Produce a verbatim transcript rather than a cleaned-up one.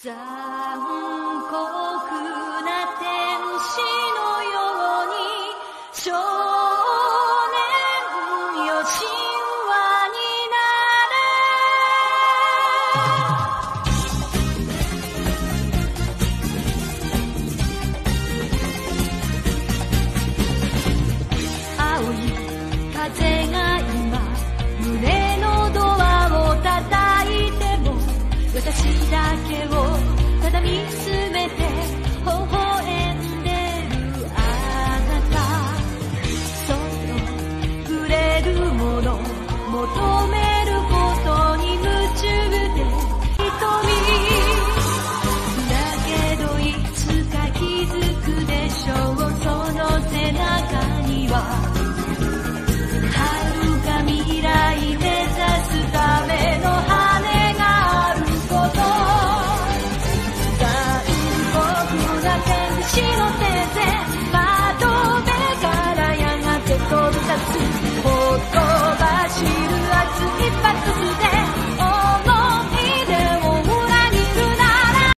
残酷な天使のように少年よ神話になれ青い風が今胸のドアを叩いても私だけをただ見つめて微笑んでるあなたそっと触れるもの求めることに夢中で瞳だけどいつか気づくでしょうその背中には遥か未来目指すための羽があること天使の手で窓辺からやがて飛び立つほとばしる熱いパト